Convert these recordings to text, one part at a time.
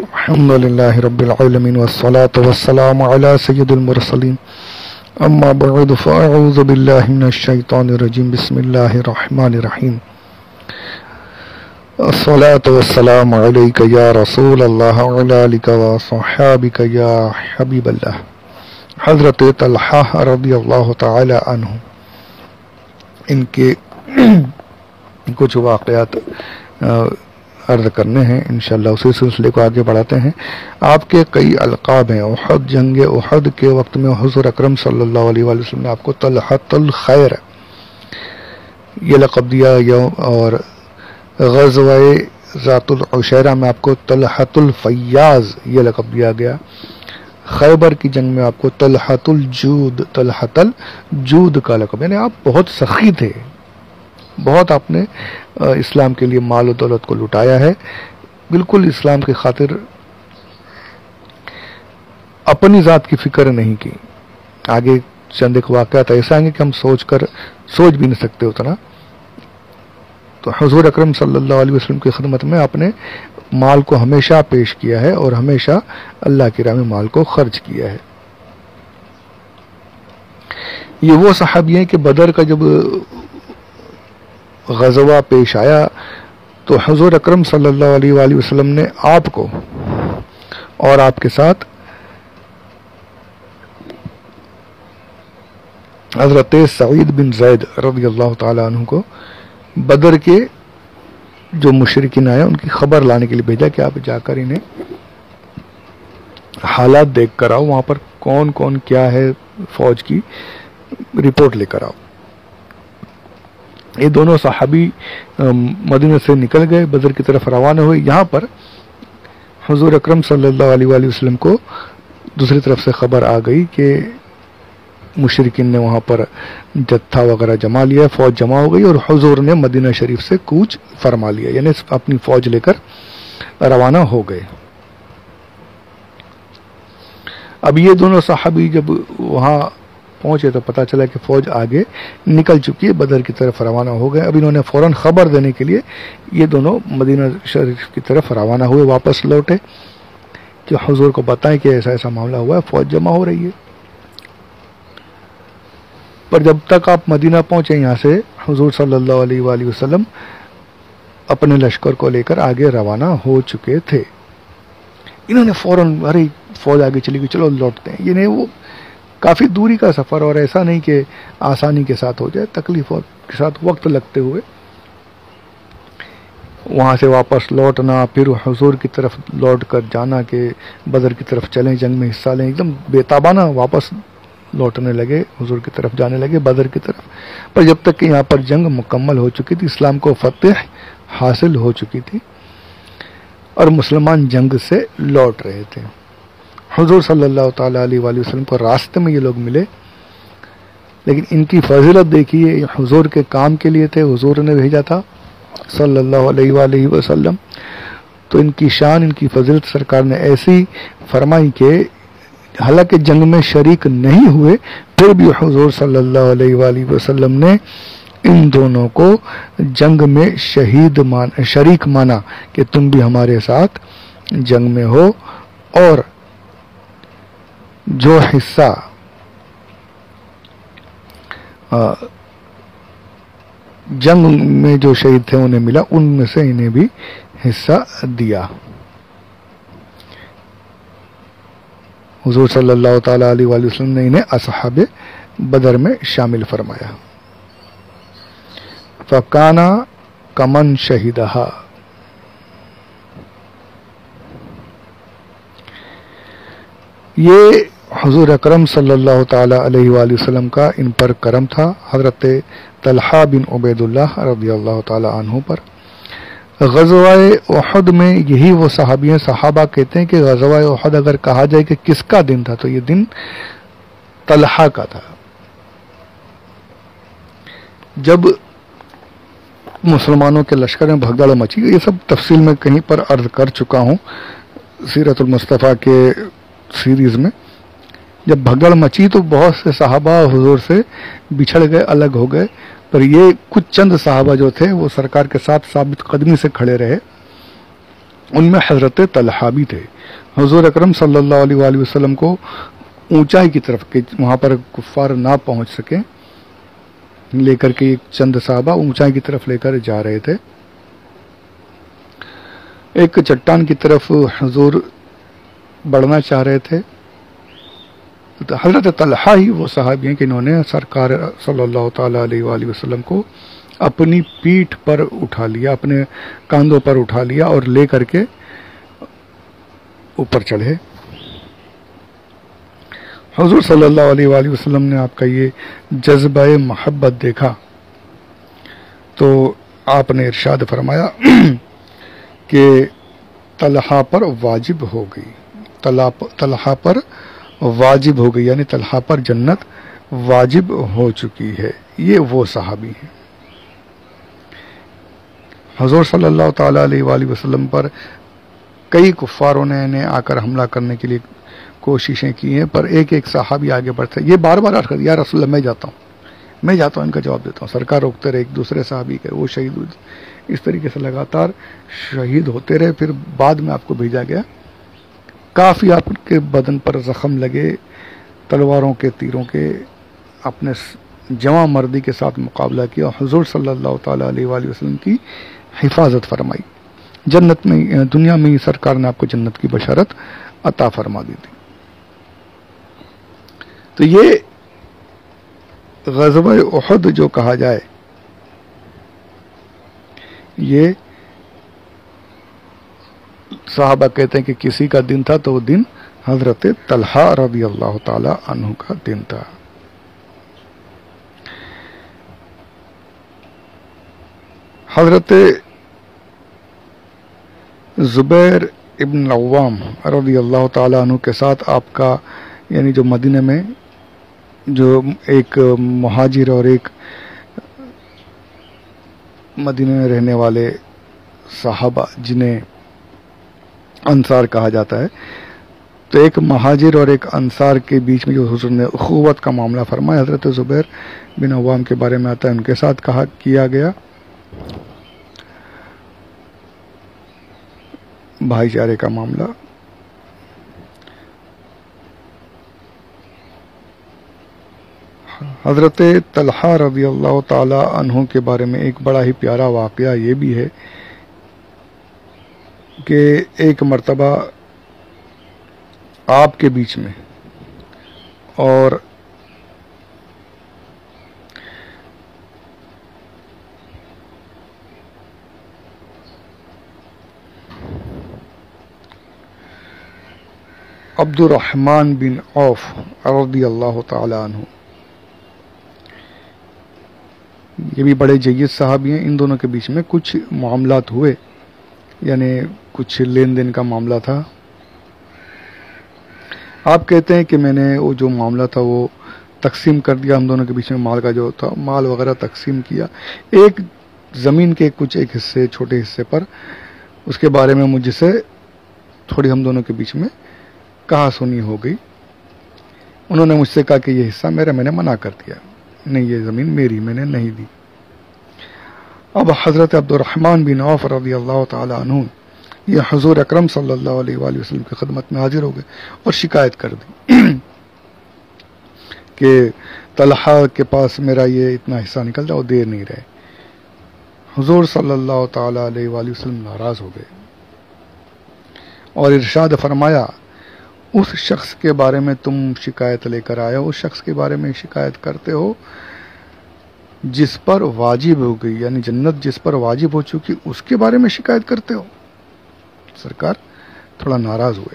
الحمد لله رب العالمين والصلاة والسلام على سيد المرسلين اما بعد فاعوذ بالله من الشيطان الرجيم بسم الله الرحمن الرحيم الصلاة والسلام عليك يا رسول الله وعلى آلك وصحابك يا حبيب الله. حضرت طلحہ رضی اللہ تعالی عنہ ان کے کچھ واقعات عرض کرنے ہیں، انشاءاللہ اسی سلسلے کو آگے بڑھاتے ہیں. آپ کے کئی القاب ہیں. احد، جنگ احد کے وقت میں حضور اکرم صلی اللہ علیہ وآلہ وسلم نے آپ کو طلحۃ الخیر یہ لقب دیا، اور غزوہ ذات العشیرہ میں آپ کو طلحۃ الفیاض یہ لقب دیا گیا. خیبر کی جنگ میں آپ کو طلحۃ الجود کا لقب، یعنی آپ بہت سخی تھے، بہت آپ نے اسلام کے لیے مال و دولت کو لٹایا ہے، بالکل اسلام کی خاطر اپنی ذات کی فکر نہیں کی. آگے چند ایک واقعات ایسا آئیں گے کہ ہم سوچ بھی نہیں سکتے اتنا. تو حضور اکرم صلی اللہ علیہ وسلم کی خدمت میں آپ نے مال کو ہمیشہ پیش کیا ہے اور ہمیشہ اللہ کی راہ میں مال کو خرچ کیا ہے. یہ وہ صحابی ہیں کہ بدر کا جب غزوہ پیش آیا تو حضور اکرم صلی اللہ علیہ وآلہ وسلم نے آپ کو اور آپ کے ساتھ حضرت سعید بن زید رضی اللہ تعالی عنہ کو بدر کے جو مشرکین آئے ان کی خبر لانے کے لیے بھیجا کہ آپ جا کر انہیں حالات دیکھ کر آؤ، وہاں پر کون کون کیا ہے فوج کی رپورٹ لے کر آؤ. یہ دونوں صحابی مدینہ سے نکل گئے، بدر کی طرف روانہ ہوئے. یہاں پر حضور اکرم صلی اللہ علیہ وآلہ وسلم کو دوسری طرف سے خبر آ گئی کہ مشرکین نے وہاں پر جتھا وغیرہ جمع لیا، فوج جمع ہو گئی اور حضور نے مدینہ شریف سے کوچ فرما لیا، یعنی اپنی فوج لے کر روانہ ہو گئے. اب یہ دونوں صحابی جب وہاں پہنچے تو پتہ چلا کہ فوج آگے نکل چکی ہے، بدر کی طرف روانہ ہو گئے. اب انہوں نے فوراً خبر دینے کے لیے یہ دونوں مدینہ شریف کی طرف روانہ ہوئے، واپس لوٹے کہ حضور کو بتائیں کہ ایسا ایسا معاملہ ہوا ہے، فوج جمع ہو رہی ہے. پر جب تک آپ مدینہ پہنچے یہاں سے حضور صلی اللہ علیہ وآلہ وسلم اپنے لشکر کو لے کر آگے روانہ ہو چکے تھے. انہوں نے فوراً ارے فوج آگے چلی گئی، چلو لوٹتے ہیں. یہ وہ کافی دوری کا سفر اور ایسا نہیں کہ آسانی کے ساتھ ہو جائے، تکلیف کے ساتھ وقت لگتے ہوئے وہاں سے واپس لوٹنا، پھر حضور کی طرف لوٹ کر جانا کہ بدر کی طرف چلیں، جنگ میں حصہ لیں. ایک دم بے تابانہ واپس لوٹنے لگے، حضور کی طرف جانے لگے، بدر کی طرف. پر جب تک کہ یہاں پر جنگ مکمل ہو چکی تھی، اسلام کو فتح حاصل ہو چکی تھی اور مسلمان جنگ سے لوٹ رہے تھے. حضور صلی اللہ تعالی علیہ وآلہ وسلم کو راستے میں یہ لوگ ملے، لیکن ان کی فضیلت دیکھیے، یہ حضور کے کام کے لیے تھے، حضور نے بھیجا تھا صلی اللہ علیہ وآلہ وسلم. تو ان کی شان، ان کی فضیلت سرکار نے ایسی فرمائی کہ حالانکہ جنگ میں شریک نہیں ہوئے پھر بھی حضور صلی اللہ علیہ وآلہ وسلم نے ان دونوں کو جنگ میں شریک مانا کہ تم بھی ہمارے ساتھ جنگ میں ہو، اور جو حصہ جنگ میں جو شہید تھے انہیں ملا، ان میں سے انہیں بھی حصہ دیا. حضور صلی اللہ تعالی علیہ وآلہ وسلم نے انہیں اصحاب بدر میں شامل فرمایا. فَكَانَ كَمَنْ شَهِدَهَا. یہ حضور اکرم صلی اللہ تعالی علیہ وآلہ وسلم کا ان پر کرم تھا، حضرت طلحہ بن عبید اللہ رضی اللہ تعالی عنہ پر. غزوہ احد میں یہی وہ صحابی ہیں، صحابہ کہتے ہیں کہ غزوہ احد اگر کہا جائے کہ کس کا دن تھا تو یہ دن طلحہ کا تھا. جب مسلمانوں کے لشکر میں بھگدڑ مچی، یہ سب تفصیل میں کہیں پر عرض کر چکا ہوں سیرت المصطفیٰ کے سیریز میں. جب بھگدڑ مچی تو بہت سے صحابہ حضور سے بچھڑ گئے، الگ ہو گئے، پر یہ کچھ چند صحابہ جو تھے وہ سرکار کے ساتھ ثابت قدمی سے کھڑے رہے. ان میں حضرت طلحہ بھی تھے۔ حضور اکرم صلی اللہ علیہ وآلہ وسلم کو اونچائی کی طرف کہ وہاں پر کفار نہ پہنچ سکیں لے کر کے ایک چند صحابہ اونچائی کی طرف لے کر جا رہے تھے۔ ایک چٹان کی طرف حضور بڑھنا چاہ رہے تھے، حضرت طلحہ ہی وہ صحابی ہیں کہ انہوں نے سرکار صلی اللہ تعالی علیہ وآلہ وسلم کو اپنی پیٹھ پر اٹھا لیا، اپنے کاندھوں پر اٹھا لیا اور لے کر کے اوپر چڑھے۔ حضور صلی اللہ علیہ وآلہ وسلم نے آپ کا یہ جذبہ محبت دیکھا تو آپ نے ارشاد فرمایا کہ طلحہ پر واجب ہو گئی، طلحہ پر واجب ہو گئی، یعنی طلحہ پر جنت واجب ہو چکی ہے۔ یہ وہ صحابی ہیں۔ حضور صلی اللہ تعالی علیہ وآلہ وسلم پر کئی کفاروں نے انہیں آ کر حملہ کرنے کے لیے کوششیں کی ہیں، پر ایک ایک صحابی آگے بڑھتے، یہ بار بار عرض کرتے یا رسول اللہ میں جاتا ہوں ان کا جواب دیتا ہوں، سرکار روکتے رہے، ایک دوسرے صحابی کے وہ شہید ہوئے، اس طریقے سے لگاتار شہید ہوتے رہے۔ پھر بعد میں آپ کو بھیجا گیا، کافی آپ کے بدن پر زخم لگے تلواروں کے، تیروں کے، اپنے جواں مردی کے ساتھ مقابلہ کیا، حضور صلی اللہ تعالی علیہ وآلہ وسلم کی حفاظت فرمائی، جنت میں دنیا میں ہی سرکار نے آپ کو جنت کی بشارت عطا فرما دی تھی۔ تو یہ غزوہ احد جو کہا جائے، یہ صحابہ کہتے ہیں کہ کسی کا دن تھا تو وہ دن حضرت طلحہ رضی اللہ تعالی عنہ کا دن تھا۔ حضرت زبیر ابن عوام رضی اللہ تعالی عنہ کے ساتھ آپ کا یعنی جو مدینہ میں جو ایک مہاجر اور ایک مدینہ میں رہنے والے صحابہ جنہیں انصار کہا جاتا ہے، تو ایک مہاجر اور ایک انصار کے بیچ میں جو حضور نے اخوت کا معاملہ فرمایا، حضرت زبیر بن عوام کے بارے میں آتا ہے، ان کے ساتھ کیا گیا بھائی چارے کا معاملہ۔ حضرت طلحہ رضی اللہ تعالی عنہ کے بارے میں ایک بڑا ہی پیارا واقعہ یہ بھی ہے کہ ایک مرتبہ آپ کے بیچ میں اور عبد الرحمن بن عوف رضی اللہ تعالی عنہ، یہ بھی بڑے جید صحابی ہیں، ان دونوں کے بیچ میں کچھ معاملات ہوئے، یعنی کچھ لین دین کا معاملہ تھا۔ آپ کہتے ہیں کہ میں نے وہ جو معاملہ تھا وہ تقسیم کر دیا، ہم دونوں کے بیچ میں مال کا جو تھا مال وغیرہ تقسیم کیا، ایک زمین کے کچھ ایک حصے چھوٹے حصے پر اس کے بارے میں مجھ سے تھوڑی ہم دونوں کے بیچ میں کہا سنی ہو گئی۔ انہوں نے مجھ سے کہا کہ یہ حصہ میرا، میں نے منع کر دیا، نہیں یہ زمین میری، میں نے نہیں دی۔ اب حضرت عبد الرحمن بن عوف رضی اللہ تعالی عنہ یہ حضور اکرم صلی اللہ علیہ وآلہ وسلم کی خدمت میں حاضر ہو گئے اور شکایت کر دی کہ طلحہ کے پاس میرا یہ اتنا حصہ نکل جاؤ، دے نہیں رہے۔ حضور صلی اللہ تعالی علیہ وآلہ وسلم ناراض ہو گئے اور ارشاد فرمایا، اس شخص کے بارے میں تم شکایت لے کر آئے ہو، اس شخص کے بارے میں شکایت کرتے ہو جس پر واجب ہو گئی، یعنی جنت جس پر واجب ہو چکی، اس کے بارے میں شکایت کرتے ہو۔ سرکار تھوڑا ناراض ہوئے۔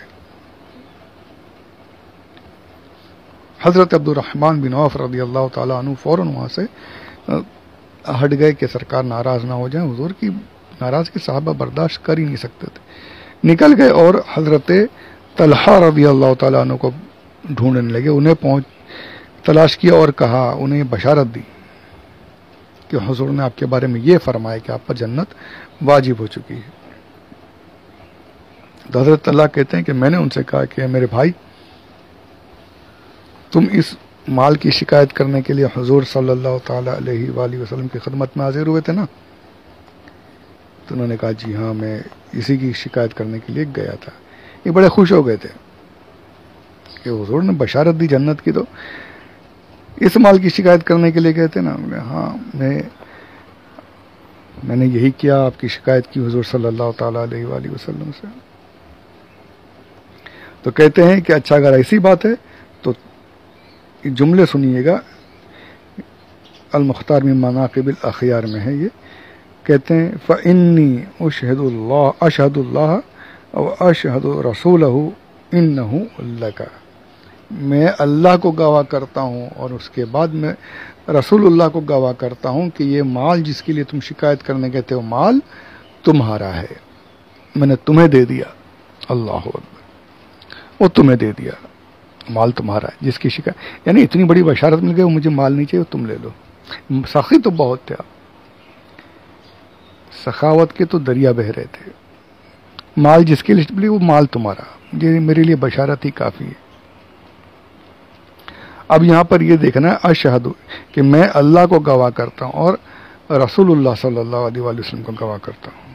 حضرت عبد الرحمن بن عوف رضی اللہ تعالی عنہ فوراً وہاں سے ہٹ گئے کہ سرکار ناراض نہ ہو جائیں، حضور کی ناراضگی صحابہ برداشت کر ہی نہیں سکتے تھے۔ نکل گئے اور حضرت طلحہ رضی اللہ تعالیٰ عنہ کو ڈھونڈنے لگے، انہیں تلاش کیا اور کہا، انہیں بشارت دی کہ حضور نے آپ کے بارے میں یہ فرمایا کہ آپ پر جنت واجب ہو چکی ہے۔ تو حضرت طلحہ کہتے ہیں کہ میں نے ان سے کہا کہ میرے بھائی، تم اس مال کی شکایت کرنے کے لیے حضور صلی اللہ تعالی علیہ وآلہ وسلم کی خدمت میں حاضر ہوئے تھے نا، تو انہوں نے کہا جی ہاں میں اسی کی شکایت کرنے کے لیے گیا تھا. یہ بڑے خوش ہو گئے تھے کہ حضور نے بشارت دی جنت کی، تو اس مال کی شکایت کرنے کے لیے گئے تھے نا. ہاں میں نے یہی کیا، آپ کی شکایت کی حضور صلی اللہ تعالیٰ علیہ وآلہ وسلم سے. تو کہتے ہیں کہ اچھا اگر ایسی بات ہے تو جملے سنیے گا، المختار من مناقب الاخیار میں ہے یہ. کہتے ہیں فَإِنِّي أَشْهَدُ اللَّهَ أَوْ أَشْهَدُ رَسُولَهُ إِنَّهُ لَكَ، میں اللہ کو گواہ کرتا ہوں اور اس کے بعد میں رسول اللہ کو گواہ کرتا ہوں کہ یہ مال جس کے لیے تم شکایت کرنے گئے تھے وہ مال تمہارا ہے، میں نے تمہیں دے دیا. اللہ اکبر، وہ تمہیں دے دیا، مال تمہارا ہے جس کی شکایت. یعنی اتنی بڑی بشارت مل گئی، مجھے مال نہیں چاہیے تم لے لو. سخی تو بہت تھے، سخاوت کے تو دریا بہ رہے تھے. مال جس کے لیے ملی وہ مال تمہارا، یہ میرے لیے بشارت ہی کافی ہے. اب یہاں پر یہ دیکھنا ہے اشہد کہ میں اللہ کو گواہ کرتا ہوں اور رسول اللہ صلی اللہ علیہ وآلہ وسلم کو گواہ کرتا ہوں.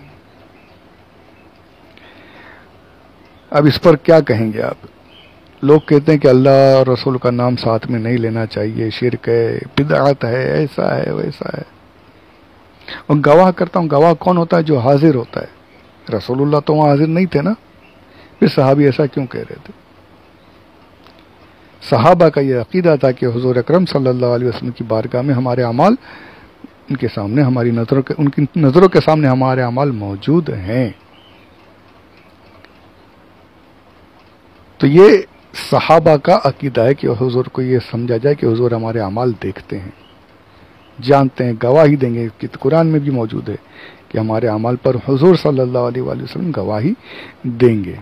اب اس پر کیا کہیں گے آپ؟ لوگ کہتے ہیں کہ اللہ اور رسول کا نام ساتھ میں نہیں لینا چاہیے، شرک ہے، بدعت ہے، ایسا ہے ویسا ہے. اور گواہ کرتا ہوں، گواہ کون ہوتا ہے؟ جو حاضر ہوتا ہے. رسول اللہ تو وہاں حاضر نہیں تھے نا، پھر صحابی ایسا کیوں کہہ رہے تھے؟ صحابہ کا یہ عقیدہ تھا کہ حضور اکرم صلی اللہ علیہ وسلم کی بارگاہ میں ہمارے اعمال ان کے سامنے، ان کی نظروں کے سامنے ہمارے اعمال موجود ہیں. تو یہ صحابہ کا عقیدہ ہے کہ حضور کو یہ سمجھا جائے کہ حضور ہمارے اعمال دیکھتے ہیں، جانتے ہیں، گواہی دیں گے. کہ قرآن میں بھی موجود ہے کہ ہمارے اعمال پر حضور صلی اللہ علیہ وآلہ وسلم گواہی دیں گے.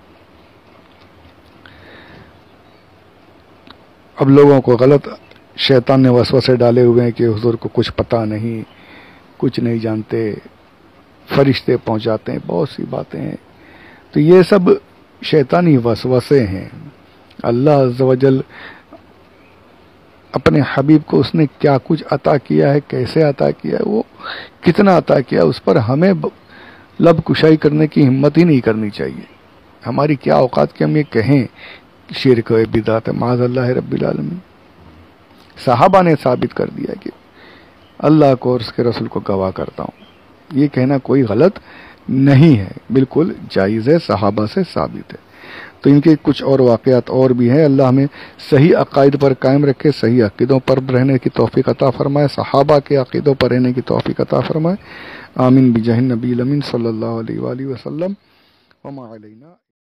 اب لوگوں کو غلط شیطان نے وسوسے ڈالے ہوئے ہیں کہ حضور کو کچھ پتہ نہیں، کچھ نہیں جانتے، فرشتے پہنچاتے ہیں، بہت سی باتیں ہیں. تو یہ سب شیطانی وسوسے ہیں. اللہ عز و جل اپنے حبیب کو اس نے کیا کچھ عطا کیا ہے، کیسے عطا کیا ہے، وہ کتنا عطا کیا ہے، اس پر ہمیں لب کشائی کرنے کی ہمت ہی نہیں کرنی چاہیے. ہماری کیا اوقات کہ ہم یہ کہیں شرک ہے، بدعت ہے، معاذ اللہ رب العالمین. صحابہ نے ثابت کر دیا کہ اللہ کو اور اس کے رسول کو گواہ کرتا ہوں. یہ کہنا کوئی غلط نہیں ہے، بالکل جائز ہے، صحابہ سے ثابت ہے. تو ان کے کچھ اور واقعات اور بھی ہیں. اللہ ہمیں صحیح عقائد پر قائم رکھے، صحیح عقیدوں پر رہنے کی توفیق عطا فرمائے، صحابہ کے عقیدوں پر رہنے کی توفیق عطا فرمائے. آمین بجاہ النبی الامین صلی اللہ علیہ وآلہ وسلم. وما علینا